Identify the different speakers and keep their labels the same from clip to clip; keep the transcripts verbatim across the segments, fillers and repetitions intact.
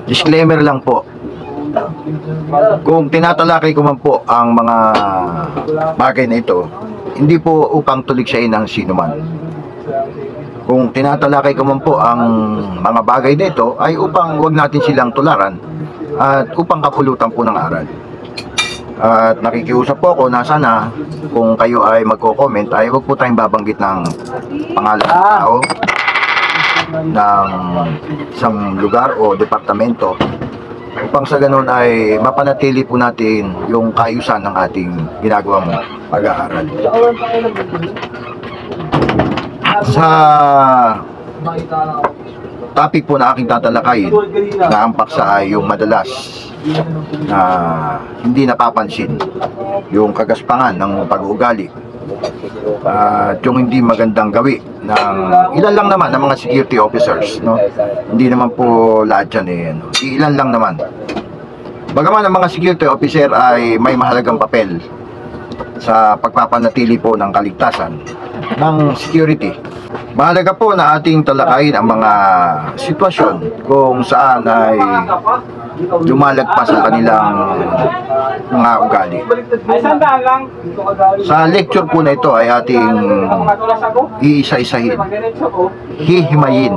Speaker 1: Disclaimer lang po. Kung tinatalakay ko man po ang mga bagay na ito, hindi po upang tuliksain ng sino man. Kung tinatalakay ko man po ang mga bagay na ito, ay upang wag natin silang tularan at upang kapulutan po ng aral. At nakikiusap po ako na sana kung kayo ay magko-comment ay huwag po tayong babanggit ng pangalan ng tao, ng isang lugar o departamento, upang sa ganun ay mapanatili po natin yung kaayusan ng ating ginagawang pag-aaral. Sa topic po na aking tatalakayin na ang paksa ay yung madalas na hindi napapansin, yung kagaspangan ng pag-uugali at uh, yung hindi magandang gawi ng ilan lang naman ng mga security officers, no? Hindi naman po lahat yan eh, no? Ilan lang naman. Bagaman ang mga security officer ay may mahalagang papel sa pagpapanatili po ng kaligtasan ng security, mahalaga po na ating talakayin ang mga sitwasyon kung saan ay lumalagpas ang kanilang mga ugali. Sa lecture po na ito ay ating iisa-isahin, hihimayin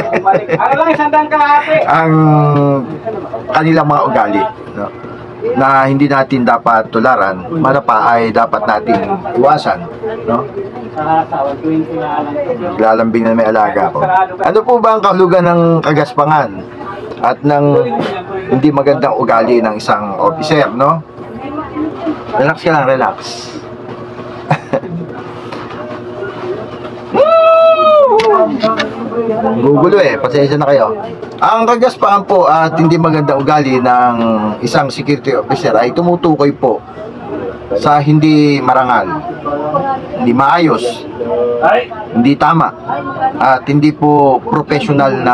Speaker 1: ang kanilang mga ugali, no? Na hindi natin dapat tularan, malapa ay dapat natin iwasan, no? Lalambing na may alaga ko. Ano po ba ang kahulugan ng kagaspangan at ng hindi magandang ugali ng isang officer, no? Relax ka lang, relax. Gugulo eh, pasensya na kayo. Ang kagaspangan po at hindi magandang ugali ng isang security officer ay tumutukoy po sa hindi marangal, hindi maayos, hindi tama, at hindi po professional na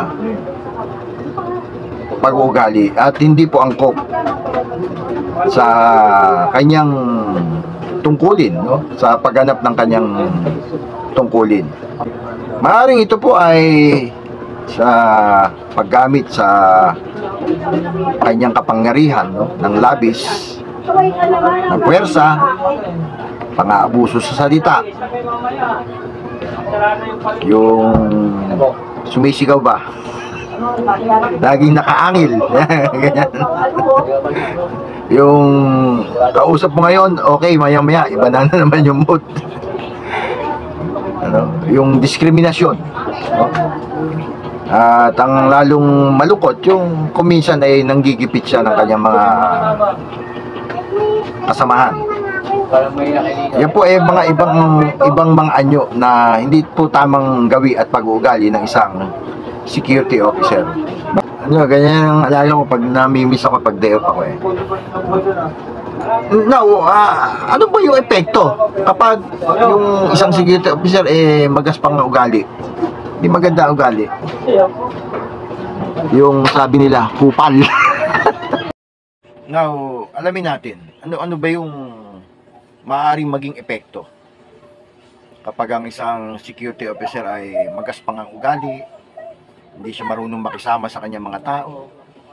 Speaker 1: pag-uugali, at hindi po angkop sa kanyang tungkulin, no? Sa pagganap ng kanyang tungkulin. Maaaring ito po ay sa paggamit sa kanyang kapangyarihan, no? Ng labis, ng puwersa, pang-aabuso sa salita, yung sumisigaw ba, laging nakaangil, ganyan. Yung kausap mo ngayon, okay, maya-maya iba na naman yung mood. Ano, yung diskriminasyon, no? At ang lalong malukot, yung kuminsan ay nanggigipit siya ng kanyang mga kasamahan. Yan po ay mga ibang ibang mga anyo na hindi po tamang gawi at pag-uugali ng isang security officer. Ano, ganyan ang alala ko pag namimiss ako pag day off ako eh. Now, uh, ano ba yung epekto kapag yung isang security officer eh magaspang na ugali? Hindi maganda ugali. Yung sabi nila, kupal. Now, alamin natin, ano ano ba yung maaaring maging epekto kapag ang isang security officer ay magaspang ang ugali, hindi siya marunong makisama sa kanyang mga tao,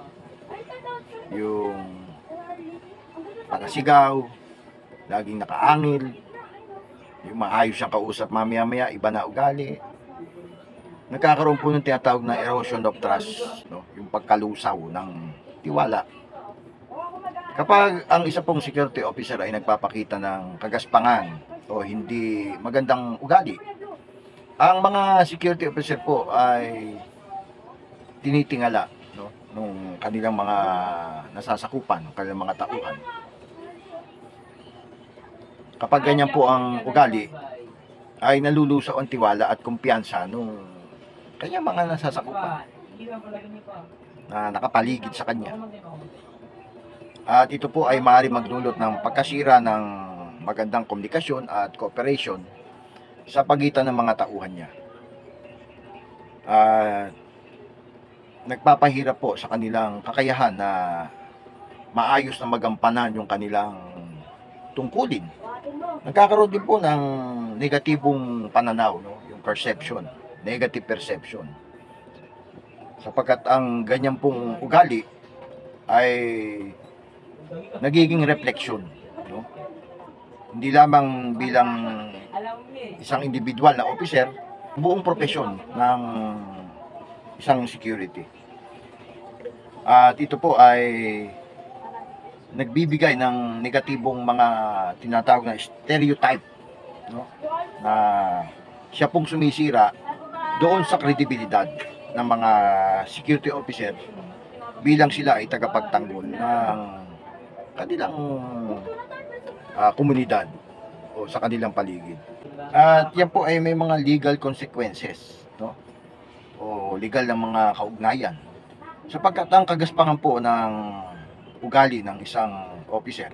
Speaker 1: yung pagasigaw, laging nakaangil, yung maayos siyang kausap mamaya-maya, iba na ugali. Nagkakaroon po ng tinatawag na erosion of trust, no? Yung pagkalusaw ng tiwala. Kapag ang isa pong security officer ay nagpapakita ng kagaspangan o hindi magandang ugali, ang mga security officer po ay tinitingala, no, nung kanilang mga nasasakupan, kanilang mga tauhan. Kapag ganyan po ang ugali, ay nalulusaw ang tiwala at kumpiyansa nung kanyang mga nasasakupan na nakapaligid sa kanya. At ito po ay maaari magdulot ng pagkasira ng magandang komunikasyon at cooperation sa pagitan ng mga tauhan niya. At nagpapahirap po sa kanilang kakayahan na maayos na magampanan yung kanilang tungkulin. Nagkakaroon din po ng negatibong pananaw, no? Yung perception, negative perception. sapagkat ang ganyan pong ugali ay nagiging refleksyon, no? Hindi lamang bilang isang individual na officer, buong profesyon ng isang security. At ito po ay nagbibigay ng negatibong mga tinatawag na stereotype, no? Na siya pong sumisira doon sa kredibilidad ng mga security officer bilang sila ay tagapagtanggol ng kanilang uh, komunidad o sa kanilang paligid. At yan po ay may mga legal consequences, no? O legal ng mga kaugnayan. Sapagkat ang kagaspangan po ng ugali ng isang officer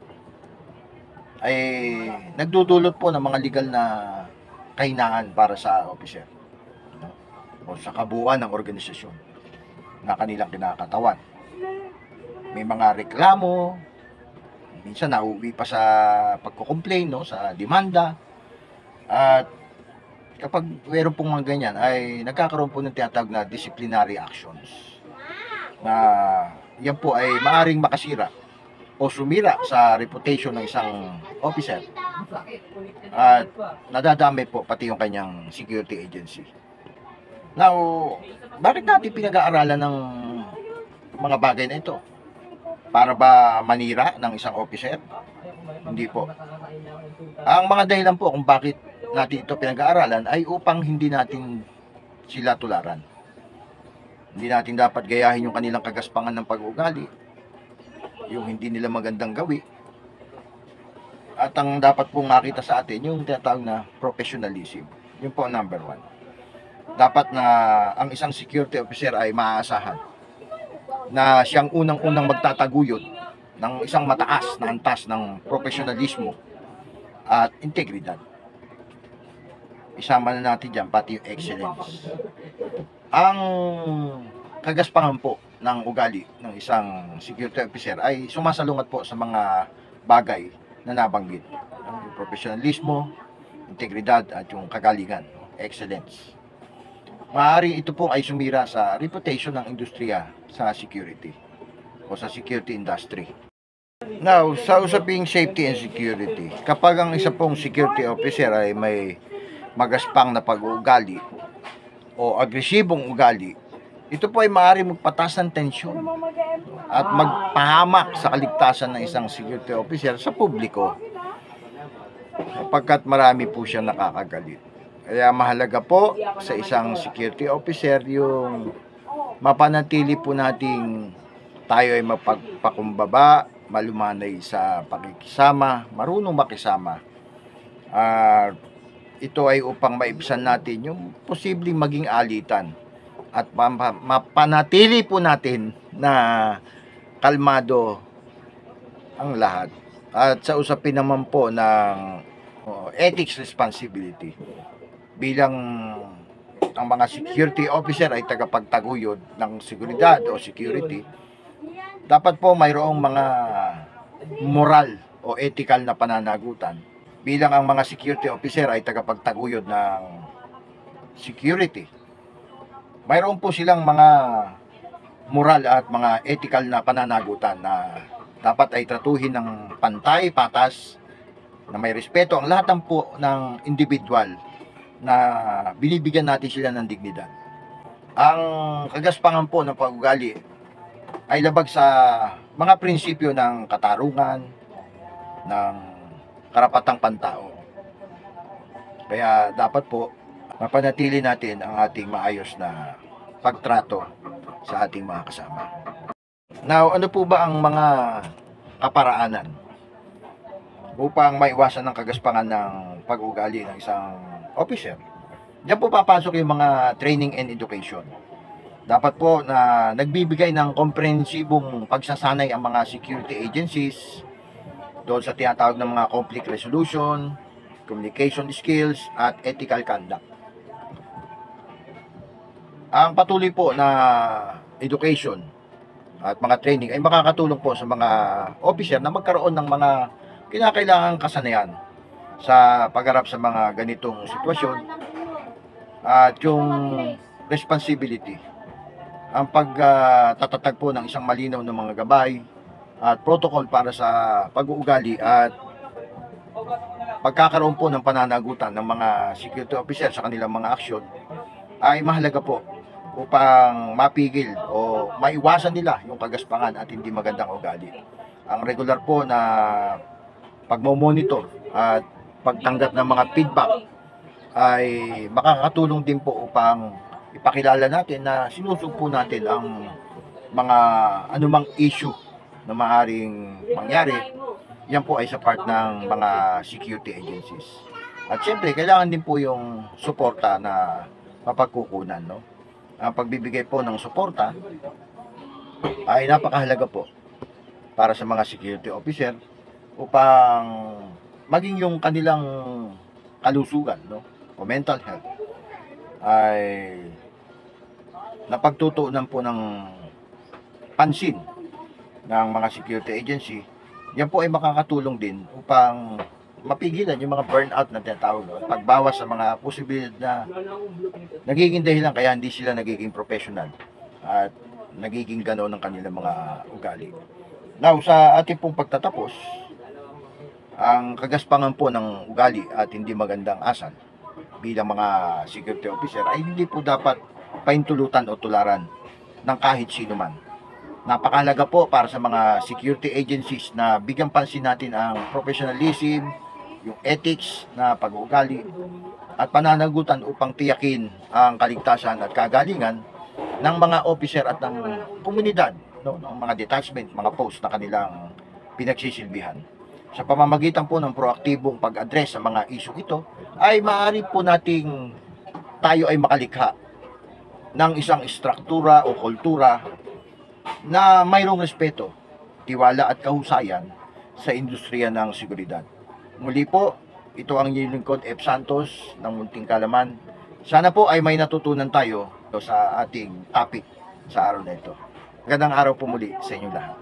Speaker 1: ay nagdudulot po ng mga legal na kahinaan para sa officer, no? O sa kabuuan ng organisasyon na kanilang kinakatawan. May mga reklamo, minsan nauwi pa sa pagko-complain, no, sa demanda. At kapag meron pong mga ganyan ay nagkakaroon po ng tinatawag na disciplinary actions, na yan po ay maaring makasira o sumira sa reputation ng isang officer at nadadamay po pati yung kanyang security agency. Now, bakit natin pinag-aaralan ng mga bagay na ito? Para ba manira ng isang officer? Hindi po. Ang mga dahilan po kung bakit natin ito pinag-aaralan ay upang hindi natin sila tularan. Hindi natin dapat gayahin yung kanilang kagaspangan ng pag-uugali, yung hindi nila magandang gawi. At ang dapat pong makita sa atin yung tinatawag na professionalism. Yun po ang number one. Dapat na ang isang security officer ay maaasahan na siyang unang-unang magtataguyod ng isang mataas na antas ng professionalismo at integridad. Isama na natin dyan pati yung excellence. Ang kagaspangan po ng ugali ng isang security officer ay sumasalungat po sa mga bagay na nabanggit. Yung professionalismo, integridad at yung kagalingan, excellence. Maaari ito po ay sumira sa reputation ng industriya sa security o sa security industry. Now, sa usaping safety and security, kapag ang isa pong security officer ay may magaspang na pag-uugali o agresibong ugali, ito po ay maaari magpatas ng tensyon at magpahamak sa kaligtasan ng isang security officer sa publiko, sapagkat marami po siya nakakagalit. Kaya mahalaga po sa isang security officer yung mapanatili po nating tayo ay mapagpakumbaba, malumanay sa pakikisama, marunong makisama. Uh, ito ay upang maibsan natin yung posibleng maging alitan at mapanatili po natin na kalmado ang lahat. At sa usapin naman po ng oh, ethics responsibility, bilang ang mga security officer ay tagapagtaguyod ng seguridad o security, dapat po mayroong mga moral o ethical na pananagutan. Bilang ang mga security officer ay tagapagtaguyod ng security, mayroon po silang mga moral at mga ethical na pananagutan na dapat ay tratuhin ng pantay, patas, na may respeto ang lahat ng po ng individual na binibigyan natin sila ng dignidad. Ang kagaspangan po ng pag-ugali ay labag sa mga prinsipyo ng katarungan, ng karapatang pantao. Kaya dapat po mapanatili natin ang ating maayos na pagtrato sa ating mga kasama. Now, ano po ba ang mga kaparaanan upang maiwasan ng kagaspangan ng pag-ugali ng isang officer? Diyan po papasok yung mga training and education. Dapat po na nagbibigay ng komprehensibong pagsasanay ang mga security agencies doon sa tinatawag ng mga conflict resolution, communication skills, at ethical conduct. Ang patuloy po na education at mga training ay makakatulong po sa mga officer na magkaroon ng mga kinakailangang kasanayan sa pagharap sa mga ganitong sitwasyon at yung responsibility ang pagtatatag po ng isang malinaw na mga gabay at protocol para sa pag-uugali at pagkakaroon po ng pananagutan ng mga security officer sa kanilang mga aksyon ay mahalaga po upang mapigil o maiwasan nila yung kagaspangan at hindi magandang ugali. Ang regular po na pagmo-monitor at pagtanggap ng mga feedback ay makakatulong din po upang ipakilala natin na sinusugpo natin ang mga anumang issue na maaaring mangyari. Yan po ay sa part ng mga security agencies. At syempre, kailangan din po yung suporta na mapagkukunan, no? Ang pagbibigay po ng suporta ay napakahalaga po para sa mga security officer upang maging yung kanilang kalusugan, no, o mental health ay napagtutuunan po ng pansin ng mga security agency. Yan po ay makakatulong din upang mapigilan yung mga burnout na tinatawag, no? Pagbawas sa mga posibilidad na nagiging dahilan kaya hindi sila nagiging professional at nagiging gano'n ng kanilang mga ugali. Now, sa ating pong pagtatapos, ang kagaspangan po ng ugali at hindi magandang asal bilang mga security officer ay hindi po dapat paintulutan o tularan ng kahit sino man. Napakahalaga po para sa mga security agencies na bigyan pansin natin ang professionalism, yung ethics na pag-uugali at pananagutan upang tiyakin ang kaligtasan at kagalingan ng mga officer at ng komunidad, no, ng mga detachment, mga post na kanilang pinagsisilbihan. Sa pamamagitan po ng proaktibong pag-address sa mga issue ito, ay maaari po nating tayo ay makalikha ng isang struktura o kultura na mayroong respeto, tiwala at kahusayan sa industriya ng seguridad. Muli po, ito ang inyong lingkod, F. Santos ng Munting Kalaman. Sana po ay may natutunan tayo sa ating topic sa araw na ito. Magandang araw po muli sa inyong lahat.